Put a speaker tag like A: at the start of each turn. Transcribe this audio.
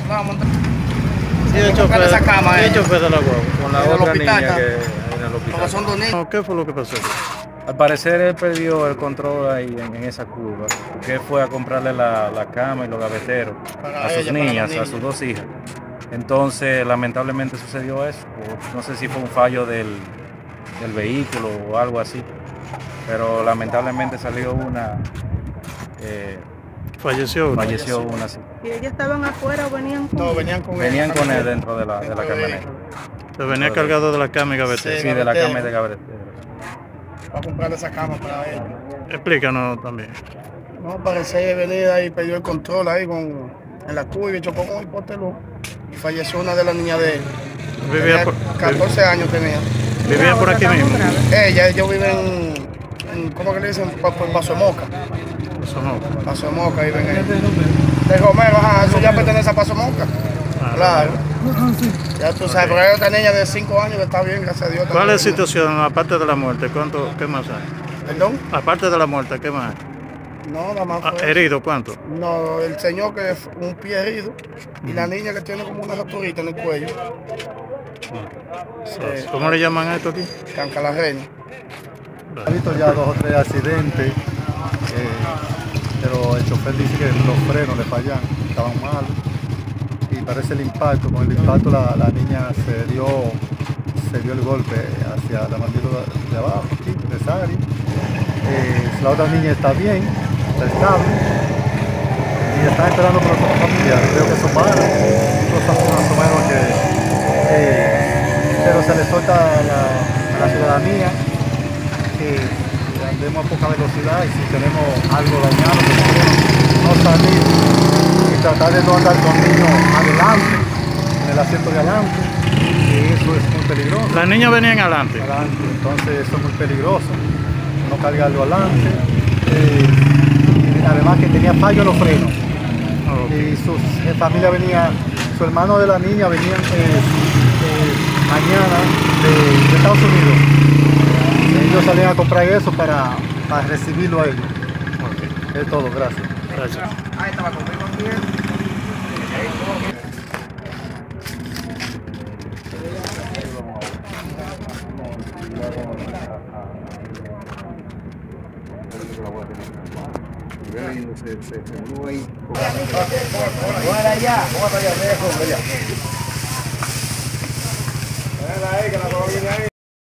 A: Sí, el chofer,
B: esa cama,
A: el chofer de la guagua, con la otra
B: hospital,
A: niña que en el hospital.
B: Porque son dos niños.
A: ¿Qué fue lo que pasó?
C: Al parecer él perdió el control ahí en esa curva, porque él fue a comprarle la cama y los gaveteros a sus niñas, a sus dos hijas. Entonces, lamentablemente sucedió eso. No sé si fue un fallo del vehículo o algo así, pero lamentablemente salió una.
A: Falleció una.
C: Falleció una, sí.
D: ¿Y ellos estaban afuera o venían con
B: No,
D: él?
C: Venían con él dentro de la camioneta.
A: Se venía cargado de la cama y gavetero.
C: Sí, de la cama y de gavetero.
B: A comprarle esa cama para él.
A: Explícanos también.
B: No, parece venir ahí, perdió el control ahí en la curva y chocó con un portelú. Y falleció una de las niñas de él.
A: Vivía
B: Tenía
A: por,
B: 14 años tenía.
A: vivía por aquí mismo.
B: Ellos viven en ¿cómo que le dicen? Paso de Moca.
A: Eso no.
B: Paso de Moca viven ahí. De Romero, ajá, eso ya pertenece a Paso de Moca. Claro. Ya tú sabes, pero hay otra niña de 5 años que está bien, gracias a Dios.
A: ¿Cuál es la situación aparte de la muerte? ¿Qué más hay?
B: ¿Perdón?
A: Aparte de la muerte, ¿qué más hay?
B: No, nada más fue.
A: ¿Herido cuánto?
B: No, el señor que es un pie herido y la niña que tiene como una roturita en el cuello.
A: ¿Cómo le llaman a esto aquí?
B: Cancalarreña.
E: Ha visto ya 2 o 3 accidentes, pero el chofer dice que los frenos le fallan, estaban malos. Y parece el impacto, con el impacto la niña se dio el golpe hacia la mandíbula de abajo, aquí, cesárea. La otra niña está bien, está estable y está esperando por los otros familiares. Creo que eso para, cosas más o menos pero se le solta a la ciudadanía que andemos a poca velocidad y si tenemos algo dañado, no salir y tratar de no andar con niños adelante, en el asiento de adelante, que eso es muy peligroso.
A: Las niñas venían adelante.
E: Entonces eso es muy peligroso, no cargarlo adelante. Además que tenía fallo en los frenos. Y su familia venía, su hermano de la niña venía mañana de Estados Unidos. Ellos salían a comprar eso para recibirlo a ellos. Okay. Es todo, gracias.
A: Gracias.
B: Ahí estaba conmigo aquí.